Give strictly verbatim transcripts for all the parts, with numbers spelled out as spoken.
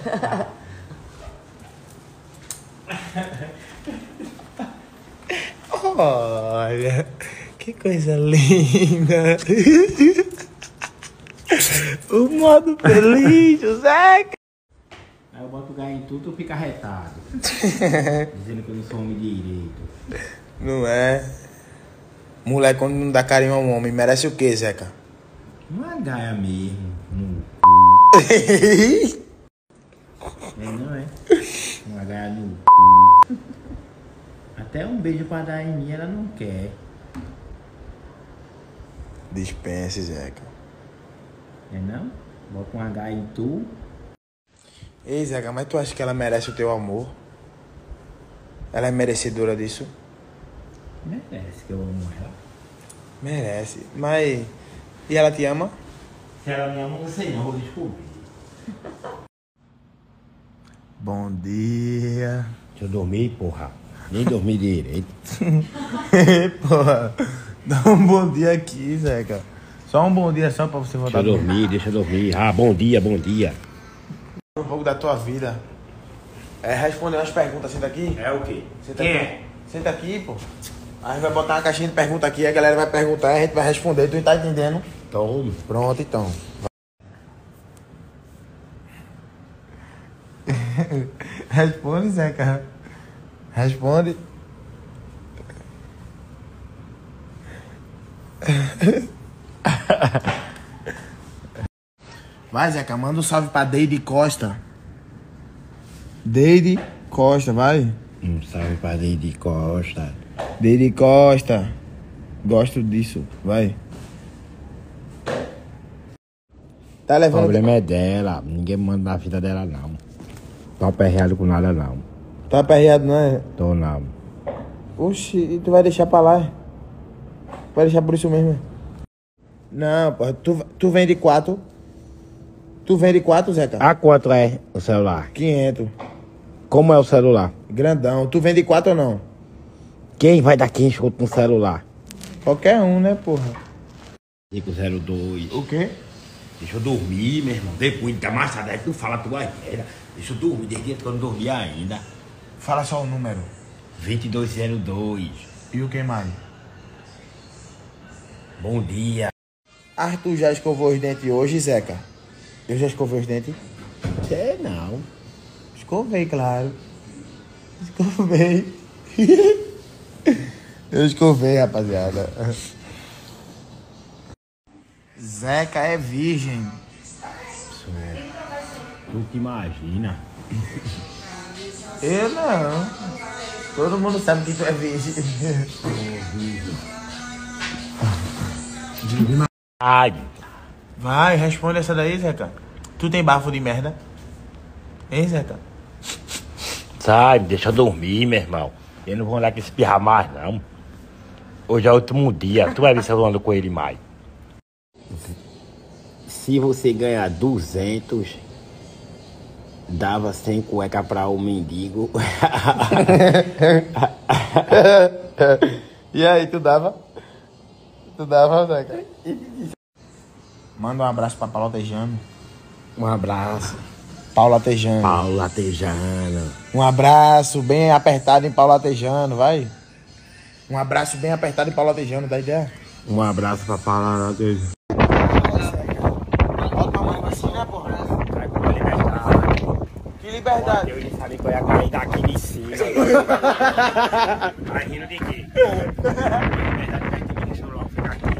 Olha, que coisa linda. O modo feliz, o Zeca. Aí eu boto o gás em tudo, tu fica retado. Dizendo que eu não sou homem direito. Não é? Mulher, quando não dá carinho a um homem, merece o quê, Zeca? Uma gaia mesmo, no cu. É, não é? Uma gaia no cu. Até um beijo pra dar em mim ela não quer. Dispense, Zeca. É não? Bota uma gaia em tu. Ei, Zeca, mas tu acha que ela merece o teu amor? Ela é merecedora disso? Merece que eu amo ela. Merece. Mas... E ela te ama? Se ela me ama, não sei não, vou descobrir. Bom dia. Deixa eu dormir, porra. Nem dormi direito. Porra, dá um bom dia aqui, Zeca. Só um bom dia só pra você voltar. Deixa eu dormir, deixa eu dormir. Ah, bom dia, bom dia. Um pouco da tua vida. É responder umas perguntas, senta aqui. É o quê? Senta Quem aqui. é? Senta aqui, pô. A gente vai botar uma caixinha de pergunta aqui, a galera vai perguntar e a gente vai responder. Tu tá entendendo? Tome. Pronto, então. Responde, Zeca. Responde. Vai, Zeca, manda um salve pra Deide Costa. Deide Costa, vai. Um salve pra Deide Costa. Deide Costa. Gosto disso, vai. Tá O levando... problema é dela. Ninguém manda na vida dela, não. Tô aperreado com nada, não. Tá aperreado, não é? Tô não. Oxi, e tu vai deixar pra lá? Vai deixar por isso mesmo? Não, pô. Tu, tu vende quatro? Tu vende quatro, Zeca? A quanto é o celular? quinhentos. Como é o celular? Grandão. Tu vende quatro ou não? Quem vai dar quinhentos conto no celular? Qualquer um, né, porra? cinco zero dois. O quê? Deixa eu dormir, meu irmão. Depois da mais tarde, tu fala a tua merda. Deixa eu dormir, desde que eu não dormi ainda. Fala só o número. vinte e dois zero dois. E o que mais? Bom dia. Arthur já escovou os dentes hoje, Zeca? Eu já escovei os dentes? Sei não. Escovei, claro. Escovei. Eu escovei, rapaziada. Zeca é virgem. Isso é. Tu te imagina. Eu não. Todo mundo sabe que tu é virgem. Ai. Vai, responde essa daí, Zeca. Tu tem bafo de merda? Hein, Zeca? Sai, deixa eu dormir, meu irmão. Eu não vou andar com esse pirra mais, não. Hoje é o último dia. Tu vai ver se eu ando com ele mais. Se você ganhar duzentos, dava cem cueca pra um mendigo. E aí, tu dava? Tu dava, Zeca? Manda um abraço pra Paula Tejano. Um abraço. Paula Tejano. Paula Tejano. Um abraço bem apertado em Paula Tejano, vai. Um abraço bem apertado em Paula Tejano, dá ideia? Um abraço pra Paula Tejano. Bota pra mãe assim, né, porra? Que liberdade? Eu ia saber que eu ia cair daqui de cima. Tá rindo de quê? Deixa eu logo ficar aqui.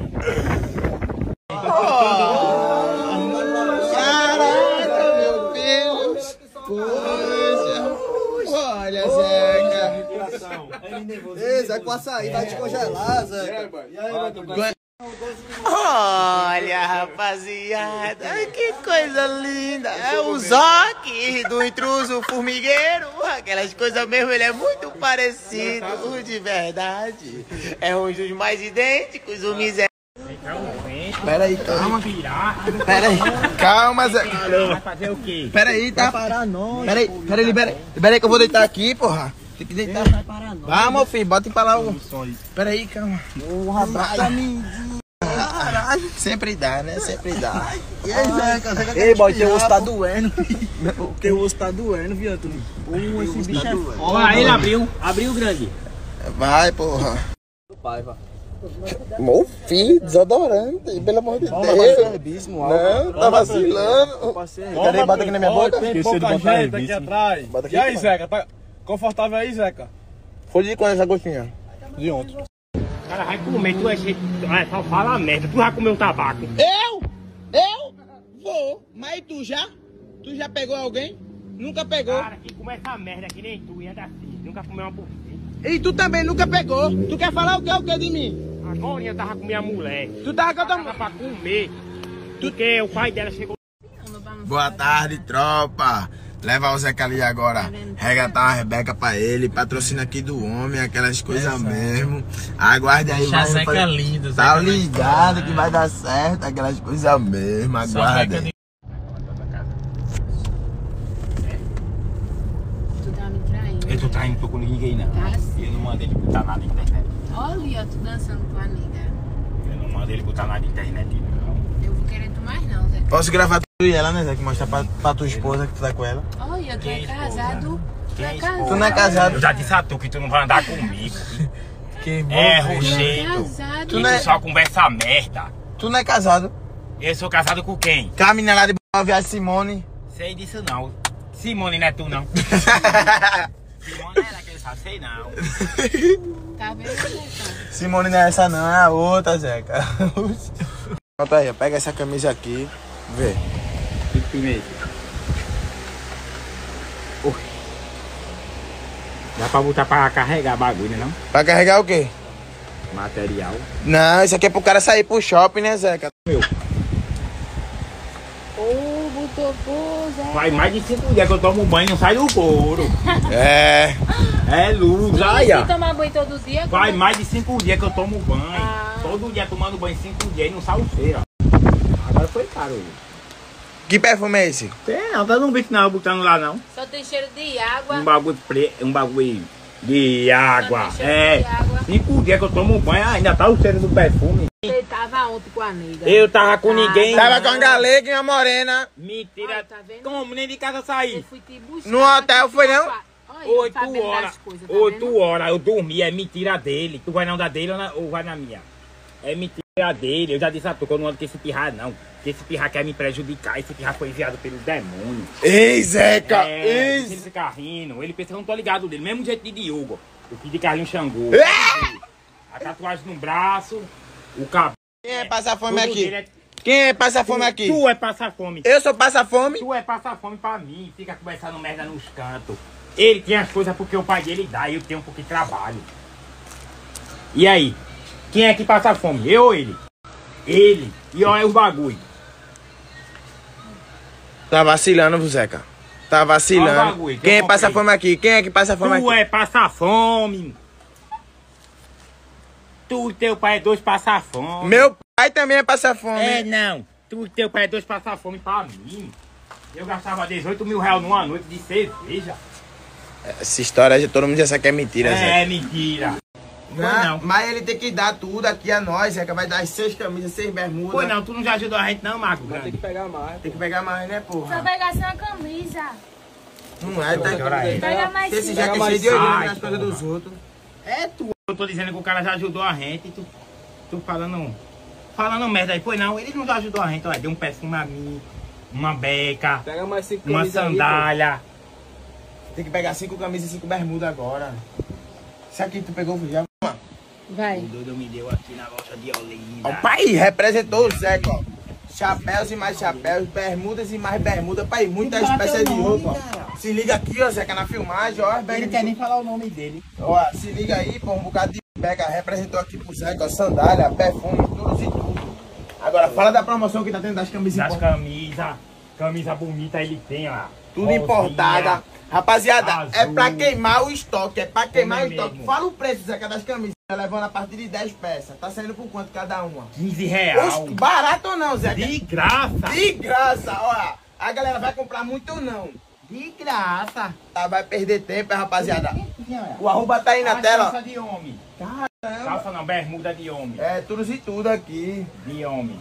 Caraca, meu Deus! Poxa! Olha, Zeca! Ei, Zeca, com açaí, vai descongelar, Zeca. E aí, meu Olha, rapaziada, que coisa linda! É o Zoc do intruso formigueiro. Aquelas coisas mesmo, ele é muito parecido, o de verdade. É um dos mais idênticos, o miséria. Pera aí, calma. Pera aí, calma, Zé. Vai fazer o quê? Pera aí, tá? Vai parar nós. Pera aí, pera aí, libera aí. Libera aí que eu vou deitar aqui, porra. Tem que deitar. Vai parar nós. Vamos, filho, bota pra lá o... Pera aí, calma. Um abraço. Caralho. Sempre dá, né? Sempre dá. E aí, Zeca? Zeca Ei, boy, teu osso tá doendo. Teu osso tá doendo, viu, Antônio? Pô, esse bicho é foda. Olha, ele abriu. Abriu grande. Vai, porra. Paiva. Meu filho, desodorante, pelo amor de Toma, Deus. herbíssimo, Não, tá vacilando. Peraí, bota aqui na minha boca. Esqueci de botar gente aqui atrás. Bota aqui, E aí, mano. Zeca? Tá confortável aí, Zeca? Foi de quando essa gotinha? De ontem. Cara, vai comer, tu é cheio. Vai, só fala merda. Tu vai comer um tabaco. Eu? Eu? Vou. Mas tu já? Tu já pegou alguém? Nunca pegou. Cara, que começa a merda que nem tu e anda assim. Nunca comeu uma buceta. E tu também nunca pegou. Tu quer falar o que, o que de mim? Agora eu tava com minha mulher. Tu tava com a tua Tava pra comer. Porque o pai dela chegou. Boa tarde, tropa. Leva o Zeca ali agora. Regatar uma Rebeca pra ele. Patrocina aqui do homem, aquelas coisas mesmo. Aguarde aí. Deixa vai Zeca fazer- lindo, Tá Zeca ligado vai- que vai dar certo, aquelas coisas mesmo. Aguarde. Zeca de- Tu tá me traindo. Eu tô traindo, tô com ninguém não. Tá sim. Eu não mando ele botar nada na internet. Olha, tu dançando com a nega. Eu não mando ele botar nada na internet não. Eu vou querer tu mais não, Zé. Posso gravar tu e ela, né, Zé? Que mostrar pra, pra tua esposa que tu tá com ela. Olha, tu é Quem é casado. Tu é Quem é casado. Tu não é casado. Eu já disse a tu que tu não vai andar comigo. Que É, Tu é rochedo. casado. Tu Tu não é- só conversa merda. Tu não é casado. Eu sou casado com quem? Com a menina lá de Boa Viagem, Simone. Sei disso não. Simone não é tu não. Simone é ela que ele sabe, sei não. Tá vendo, Zé? Simone não é essa não, é a outra, Zeca. Pronto aí, ó, pega essa camisa aqui. Vê. Primeiro. Dá pra botar pra carregar bagulho, né não? Pra carregar o quê? Material. Não, isso aqui é pro cara sair pro shopping, né, Zeca? Ô, botou pô, Zé. Faz mais de cinco dias que eu tomo banho e não sai do couro. É. É luz, Tu olha. tomar banho todo dia? Faz como- mais de cinco dias que eu tomo banho. Ah. Todo dia tomando banho cinco dias e não sai o cheiro, ó. Agora foi caro. Que perfume é esse? Tem não, tá não vi não, botando lá não. Só tem cheiro de água. Um bagulho preto, um bagulho de água. Só tem cheiro É. de água. Cinco dias que eu tomo banho, ainda tá o cheiro do perfume. Você tava ontem com a nega. Eu tava com ninguém. Tava não. com a galega e uma morena. Mentira. Olha, tá vendo? Como nem de casa Eu sair? fui te buscar. No pra hotel te foi, tirar não? qua- Olha, eu Oito sabendo horas. das coisas, tá Oito vendo? horas eu dormi, é mentira dele. Tu vai na onda dele ou, na- ou vai na minha? É mentira dele. Eu já disse a tu que eu não ando com esse pirra, não. Que esse pirra quer me prejudicar. Esse pirra foi enviado pelo demônio. Ei, Zeca. É, Ei. ele fica rindo. Ele pensa que eu não tô ligado dele. Mesmo jeito de Diogo. O filho de Carlinhos Xangô. A tatuagem no braço. O cabelo. Quem é passar fome tudo aqui? dele é- Quem é passar fome aqui? Tu é passar fome. Eu sou passar fome? Tu é passar fome pra mim. Fica conversando merda nos cantos. Ele tem as coisas porque o pai dele dá e eu tenho porque trabalho. E aí? Quem é que passa fome? Eu ou ele? Ele. E olha os bagulho. Tá vacilando, Zeca. Tá Olha o vacilando. bagulho que Quem eu passa comprei. fome aqui? Quem é que passa fome Tu aqui? é passar fome. Tu e teu pai é dois passar fome. Meu pai também é passar fome. É, não. Tu e teu pai é dois passar fome pra mim. Eu gastava dezoito mil reais numa noite de cerveja. Essa história de todo mundo já sabe que é mentira, Zeca. É mentira. Foi não. Mas ele tem que dar tudo aqui a nós, Zeca. Vai dar as seis camisas, seis bermudas. Foi não, tu não já ajudou a gente não, Marco Tem que Grande. pegar mais. Tem que pegar mais, né, Só porra? pegar só a camisa. Não é, tá? Pega mais Esse cinco. já que é mais cheio de orelha sai, nas coisas porra. dos outros. É tu. Eu tô dizendo que o cara já ajudou a gente e tu, tu falando, falando merda aí. Foi não, ele não já ajudou a gente. Olha, deu um perfume a mim, uma beca, Pega mais cinco uma camisas aí, sandália. Tem que pegar cinco camisas e cinco bermudas agora. Isso aqui tu pegou já? Vai. O doido me deu aqui na loja de Olinda. Ó, pai, representou o Zeca, ó. Chapéus e mais chapéus, bermudas e mais bermudas. Pai, muita espécie de roupa. Ó. Se liga aqui, ó, Zeca, na filmagem, ó. as Ele bermudas. quer nem falar o nome dele. Ó, se liga aí, pô, um bocado de beca. Representou aqui pro Zeca, ó, sandália, perfume, tudo e tudo. Agora, fala da promoção que tá tendo das camisas Das importadas. camisas, camisa bonita ele tem, ó. Tudo Rosinha. importada. Rapaziada, Azul. é pra queimar o estoque, é pra queimar Como o é estoque. mesmo? Fala o preço, Zeca, das camisas. Tá levando a partir de dez peças. Tá saindo por quanto cada uma? quinze reais. Oxe, barato ou não, Zeca? De graça. De graça, olha. A galera vai comprar muito ou não? De graça. Tá, vai perder tempo, rapaziada. O arroba tá aí na A tela, ó. calça de homem. Caramba. calça não, bermuda de homem. É, tudo e tudo aqui. De homem.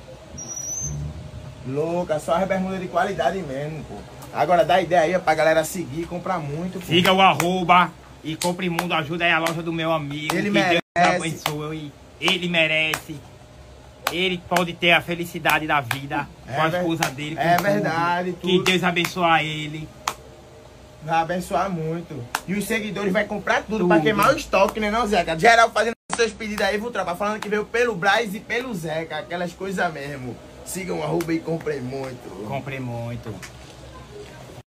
Louca, só as bermudas de qualidade mesmo, pô. Agora dá ideia aí pra galera seguir, comprar muito, pô. Siga o arroba e compre mundo, ajuda aí a loja do meu amigo. Ele que merece. Deus abençoe. Ele merece. Ele pode ter a felicidade da vida É com a ver- esposa dele. Com é tudo. verdade, Que tudo. Deus abençoe ele. Vai abençoar muito. E os seguidores vai comprar tudo, Tudo. pra queimar o estoque, né não, Zeca? Geral fazendo seus pedidos aí, vou trocar. Falando que veio pelo Braz e pelo Zeca, aquelas coisas mesmo. Sigam o arroba e comprem muito. Compre muito.